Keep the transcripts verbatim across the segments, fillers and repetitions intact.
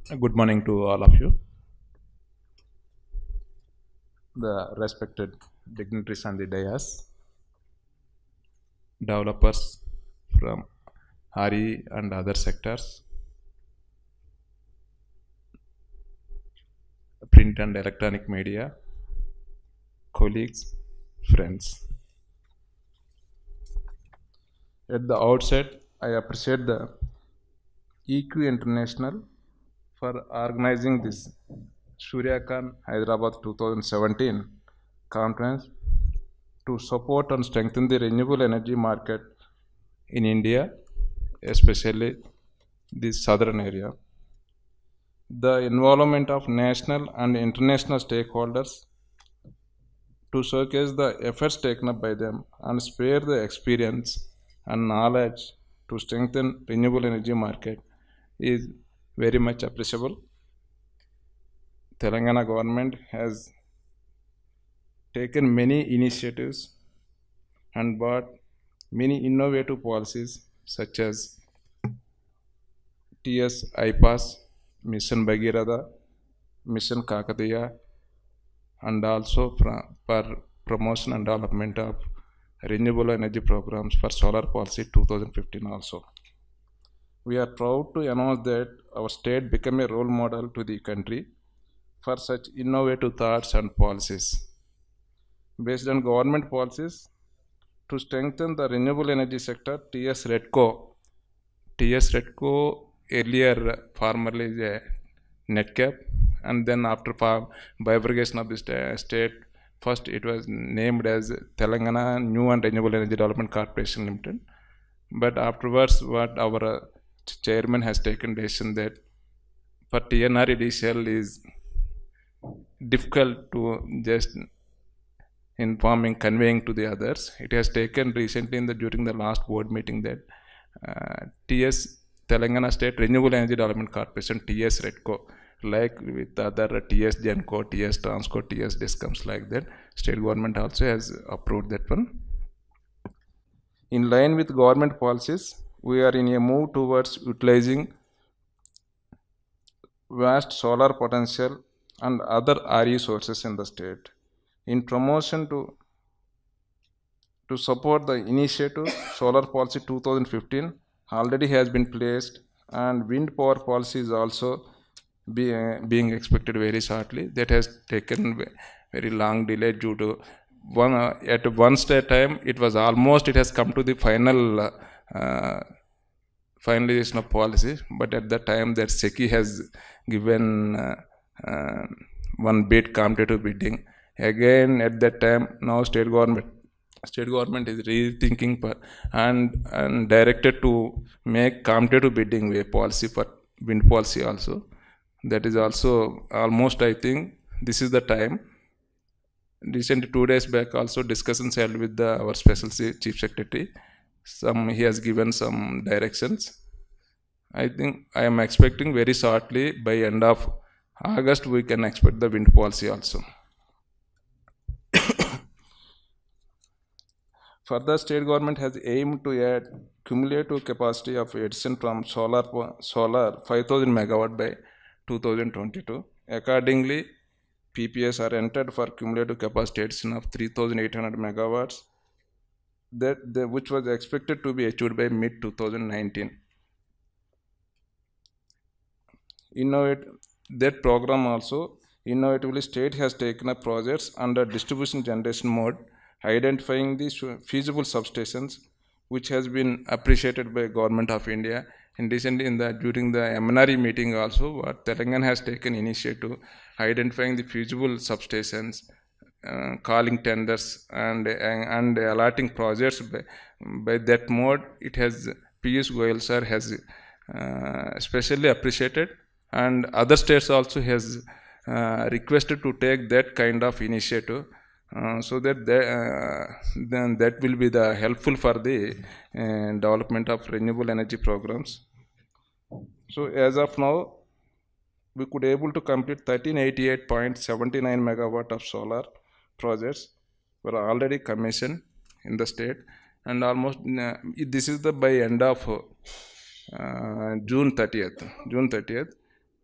Good morning to all of you, the respected dignitaries on the dais, developers from R E and other sectors, print and electronic media, colleagues, friends. At the outset, I appreciate the E Q International for organizing this Suryacon Hyderabad twenty seventeen conference to support and strengthen the renewable energy market in India, especially the southern area. The involvement of national and international stakeholders to showcase the efforts taken up by them and spare the experience and knowledge to strengthen renewable energy market is very much appreciable. Telangana government has taken many initiatives and brought many innovative policies such as T S I pass, Mission Bhagirath, Mission Kakatiya, and also for promotion and development of renewable energy programs for solar policy twenty fifteen also. We are proud to announce that our state became a role model to the country for such innovative thoughts and policies. Based on government policies to strengthen the renewable energy sector, T S R E D C, T S R E D C earlier formerly is a NetCap, and then after bifurcation of the state, first it was named as Telangana New and Renewable Energy Development Corporation Limited. But afterwards, what our chairman has taken decision that for T N R E D C L is difficult to just informing, conveying to the others. It has taken recently in the during the last board meeting that uh, T S Telangana State Renewable Energy Development Corporation, T S R E D C, like with other T S Genco, T S Transco, T S Discoms like that, state government also has approved that one. In line with government policies, we are in a move towards utilizing vast solar potential and other R E sources in the state. In promotion to, to support the initiative, Solar Policy twenty fifteen already has been placed, and wind power policy is also be, uh, being expected very shortly. That has taken very long delay due to one uh, at one state time it was almost it has come to the final uh, uh, finalization of policy, but at that time that SECI has given uh, uh, one bid, competitive bidding. Again at that time now state government state government is rethinking for, and and directed to make competitive bidding way policy for wind policy also. That is also almost, I think this is the time. Recently two days back also discussions held with the our special chief secretary. Some he has given some directions. I think I am expecting very shortly by end of August we can expect the wind policy also. Further, state government has aimed to add cumulative capacity of addition from solar solar five thousand megawatt by two thousand twenty-two. Accordingly, P P As are entered for cumulative capacity addition of three thousand eight hundred megawatts, that the, which was expected to be achieved by mid twenty nineteen. Innovate that program also innovatively state has taken up projects under distribution generation mode, identifying the feasible substations, which has been appreciated by Government of India. And recently in the during the M N R E meeting also, what Telangana has taken initiative identifying the feasible substations, uh, calling tenders and, and and allotting projects by, by that mode. It has P S Goyal sir has uh, especially appreciated, and other states also has uh, requested to take that kind of initiative. Uh, so that the, uh, then that will be the helpful for the uh, development of renewable energy programs. So as of now, we could able to complete one thousand thirteen eighty-eight point seven nine megawatt of solar projects were already commissioned in the state, and almost uh, this is the by end of uh, June thirtieth. June thirtieth,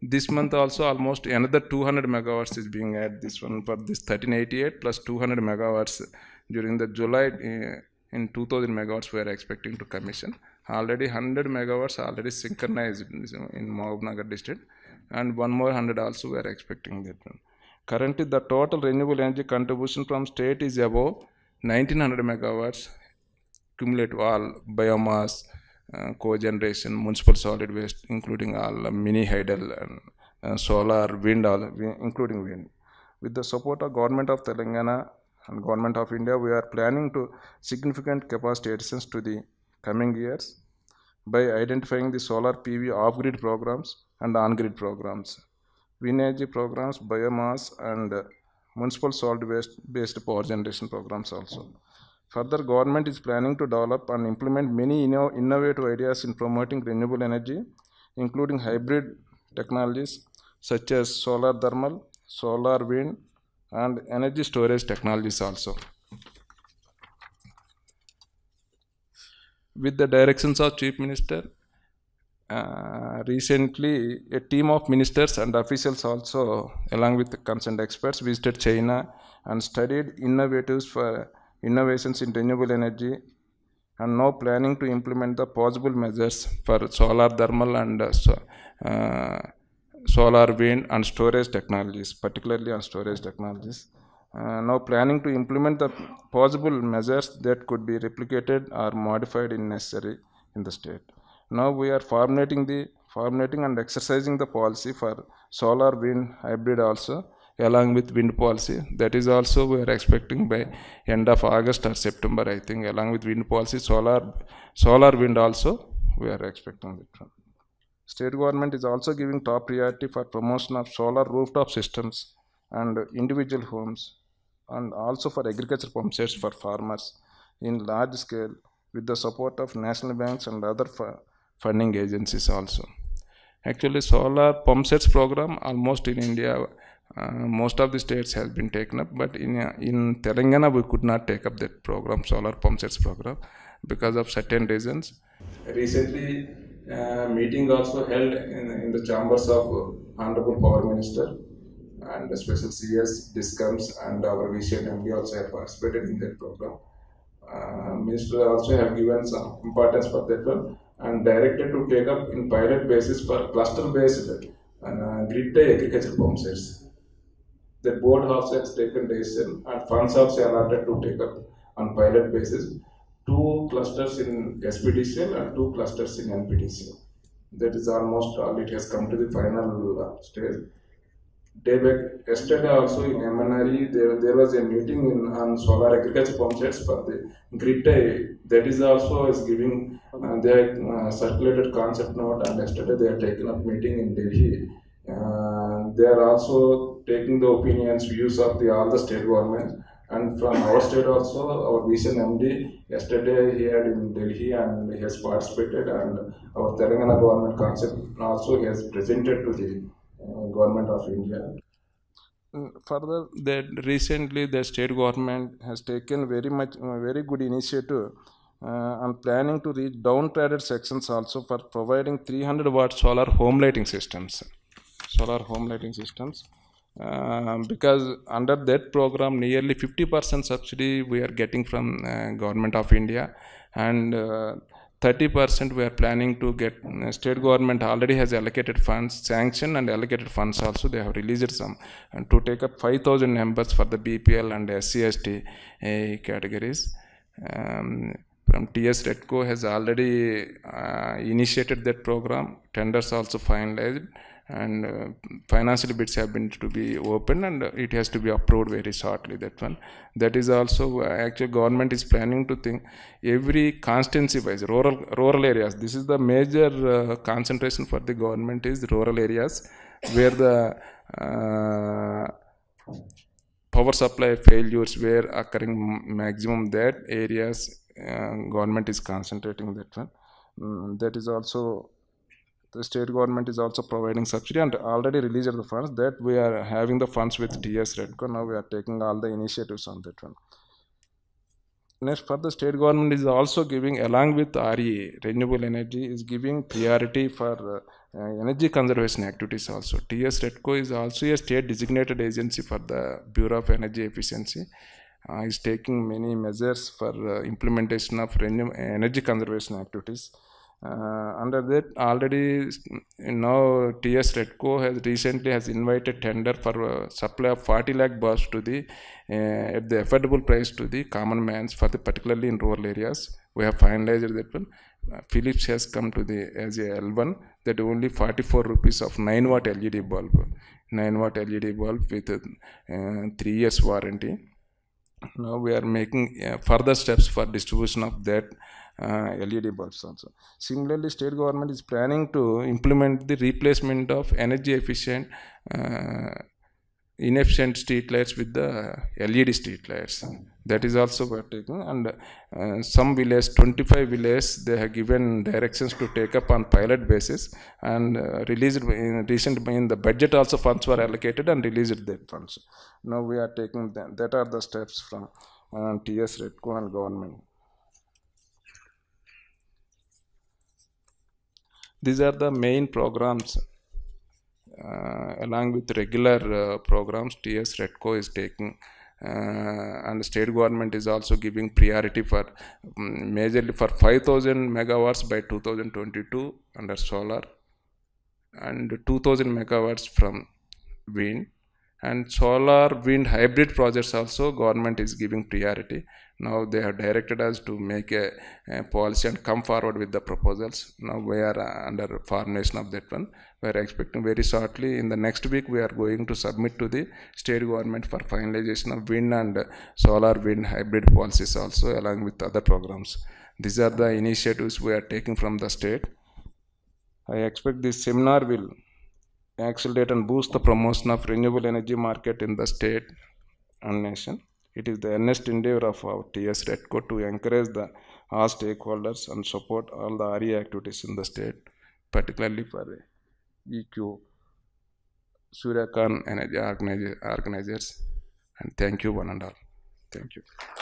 This month also almost another two hundred megawatts is being added. This one for this thirteen eighty-eight plus two hundred megawatts during the July uh, in two thousand megawatts we are expecting to commission. Already one hundred megawatts already synchronized in Mahabubnagar district, and one more one hundred also we are expecting that one. Currently the total renewable energy contribution from state is above nineteen hundred megawatts cumulative, all biomass, uh, cogeneration, municipal solid waste, including all uh, mini hydel and uh, solar, wind, all including wind. With the support of government of Telangana and government of India, we are planning to significant capacity additions to the coming years by identifying the solar P V off-grid programs and on-grid programs, wind energy programs, biomass, and uh, municipal solid waste based power generation programs also. Further, government is planning to develop and implement many inno innovative ideas in promoting renewable energy, including hybrid technologies such as solar thermal, solar wind, and energy storage technologies also. With the directions of Chief Minister, uh, recently a team of ministers and officials also, along with the concerned experts, visited China and studied innovatives for innovations in renewable energy, and now planning to implement the possible measures for solar thermal and uh, so, uh, solar wind and storage technologies, particularly on storage technologies. Uh, now planning to implement the possible measures that could be replicated or modified in necessary in the state. Now we are formulating the formulating and exercising the policy for solar wind hybrid also, along with wind policy. That is also we are expecting by end of August or September, I think. Along with wind policy, solar solar wind also we are expecting that. State government is also giving top priority for promotion of solar rooftop systems and individual homes, and also for agriculture pump sets for farmers in large scale with the support of national banks and other funding agencies also. Actually, solar pump sets program almost in India, Uh, most of the states has been taken up, but in uh, in Telangana we could not take up that program, solar pump sets program, because of certain reasons. Recently, uh, meeting also held in, in the chambers of uh, Honorable Power Minister and the Special C S, Discoms, and our V C M D also have participated in that program. Uh, Minister also have given some importance for that one and directed to take up in pilot basis for cluster-based uh, grid-tie agriculture pump sets. The board also has taken decision and funds also allotted to take up on pilot basis two clusters in S P D C L and two clusters in N P D C L. That is almost all. It has come to the final uh, stage. Day back, yesterday also in M N R E there, there was a meeting in, on solar agriculture pump sets for the grid tie. That is also is giving uh, their uh, circulated concept note, and yesterday they are taken up meeting in Delhi. Uh, they are also taking the opinions, views of the all the state governments, and from our state also, our Vision M D yesterday he had in Delhi and he has participated, and our Telangana government concept also he has presented to the uh, government of India. Further, that recently the state government has taken very much uh, very good initiative uh, and planning to reach downtrodden sections also for providing three hundred watt solar home lighting systems. Solar home lighting systems, uh, because under that program nearly fifty percent subsidy we are getting from uh, government of India, and uh, thirty percent we are planning to get. Uh, state government already has allocated funds, sanctioned and allocated funds also. They have released some and to take up five thousand members for the B P L and S C S T uh, categories. Um, from T S R E D C has already uh, initiated that program. Tenders also finalized, and uh, financial bids have been to be opened, and uh, it has to be approved very shortly. That one, that is also uh, actually government is planning to think every constituency wise, rural rural areas. This is the major uh, concentration for the government is rural areas where the uh, power supply failures were occurring maximum. That areas uh, government is concentrating that one. Mm, that is also. The state government is also providing subsidy and already released the funds. That we are having the funds with T S R E D C. Now we are taking all the initiatives on that one. Next, for the state government is also giving, along with R E A, renewable energy, is giving priority for uh, uh, energy conservation activities also. T S R E D C is also a state designated agency for the Bureau of Energy Efficiency. Uh, is taking many measures for uh, implementation of renew energy conservation activities. Uh, under that, already now T S R E D C has recently has invited tender for uh, supply of forty lakh bulbs to the uh, at the affordable price to the common mans, for the particularly in rural areas. We have finalized that one. Uh, Philips has come to the as a L one, that only forty-four rupees of nine watt L E D bulb, nine watt L E D bulb with uh, three years warranty. Now we are making uh, further steps for distribution of that uh, L E D bulbs also. Similarly, state government is planning to implement the replacement of energy efficient, uh, inefficient street lights with the L E D street lights. That is also we are taking, and uh, some villages, twenty-five villages, they have given directions to take up on pilot basis, and uh, released in recent in the budget also funds were allocated and released that funds. Now we are taking that. That are the steps from uh, T S R E D C and government. These are the main programs. Uh, along with regular uh, programs, T S R E D C is taking, uh, and state government is also giving priority for um, majorly for five thousand megawatts by two thousand twenty-two under solar, and two thousand megawatts from wind, and solar wind hybrid projects also government is giving priority. Now they have directed us to make a, a policy and come forward with the proposals. Now we are uh, under formation of that one. We are expecting very shortly, in the next week, we are going to submit to the state government for finalization of wind and uh, solar wind hybrid policies also, along with other programs. These are the initiatives we are taking from the state. I expect this seminar will accelerate and boost the promotion of renewable energy market in the state and nation. It is the earnest endeavor of our T S R E D C to encourage the all stakeholders and support all the R E A activities in the state, particularly for E Q, Suryacon energy organizers. And thank you one and all. Thank you.